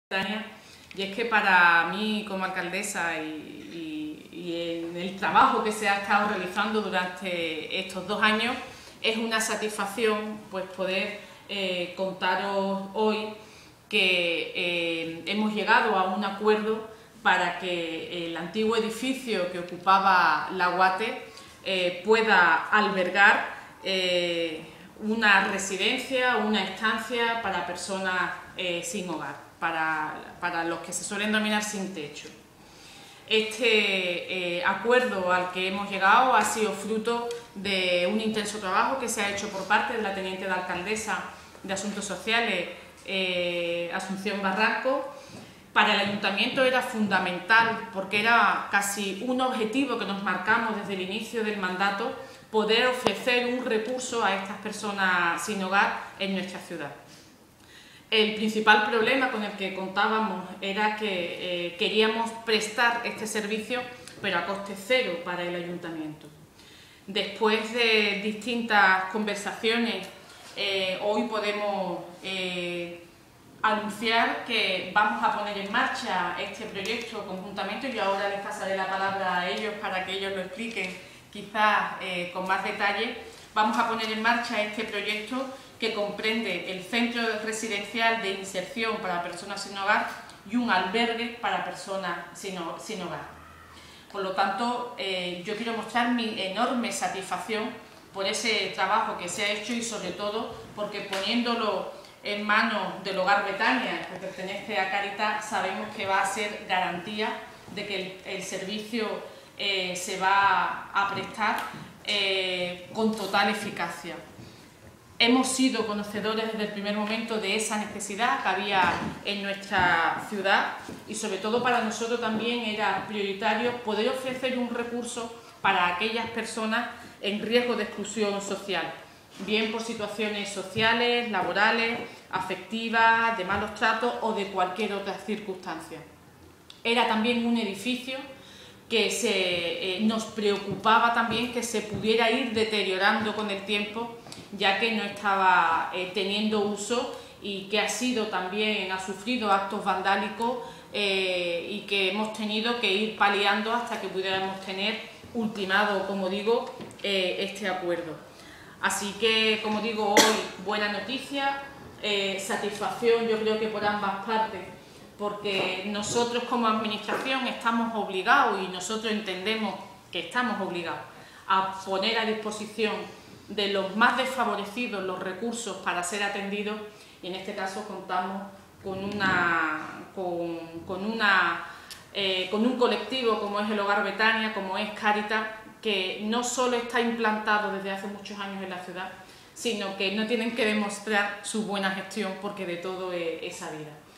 Y es que para mí como alcaldesa y en el trabajo que se ha estado realizando durante estos 2 años es una satisfacción pues poder contaros hoy que hemos llegado a un acuerdo para que el antiguo edificio que ocupaba la UATE pueda albergar una residencia, una estancia para personas sin hogar, para los que se suelen denominar sin techo. Este acuerdo al que hemos llegado ha sido fruto de un intenso trabajo que se ha hecho por parte de la teniente de alcaldesa de Asuntos Sociales, Asunción Barranco. Para el ayuntamiento era fundamental, porque era casi un objetivo que nos marcamos desde el inicio del mandato, poder ofrecer un recurso a estas personas sin hogar en nuestra ciudad. El principal problema con el que contábamos era que queríamos prestar este servicio, pero a coste cero para el ayuntamiento. Después de distintas conversaciones, hoy podemos anunciar que vamos a poner en marcha este proyecto conjuntamente. Yo ahora les pasaré la palabra a ellos para que ellos lo expliquen quizás con más detalle. Vamos a poner en marcha este proyecto que comprende el centro residencial de inserción para personas sin hogar y un albergue para personas sin hogar. Por lo tanto, yo quiero mostrar mi enorme satisfacción por ese trabajo que se ha hecho y sobre todo porque poniéndolo en manos del Hogar Betania, que pertenece a Cáritas, sabemos que va a ser garantía de que el servicio se va a prestar con total eficacia. Hemos sido conocedores desde el primer momento de esa necesidad que había en nuestra ciudad y sobre todo para nosotros también era prioritario poder ofrecer un recurso para aquellas personas en riesgo de exclusión social, bien por situaciones sociales, laborales, afectivas, de malos tratos o de cualquier otra circunstancia. Era también un edificio que nos preocupaba también que se pudiera ir deteriorando con el tiempo, ya que no estaba teniendo uso y que ha sufrido actos vandálicos y que hemos tenido que ir paliando hasta que pudiéramos tener ultimado, como digo, este acuerdo. Así que, como digo, hoy buena noticia, satisfacción yo creo que por ambas partes, porque nosotros como administración estamos obligados y nosotros entendemos que estamos obligados a poner a disposición de los más desfavorecidos los recursos para ser atendidos y en este caso contamos con un colectivo como es el Hogar Betania, como es Cáritas, que no solo está implantado desde hace muchos años en la ciudad, sino que no tienen que demostrar su buena gestión porque de todo es sabida.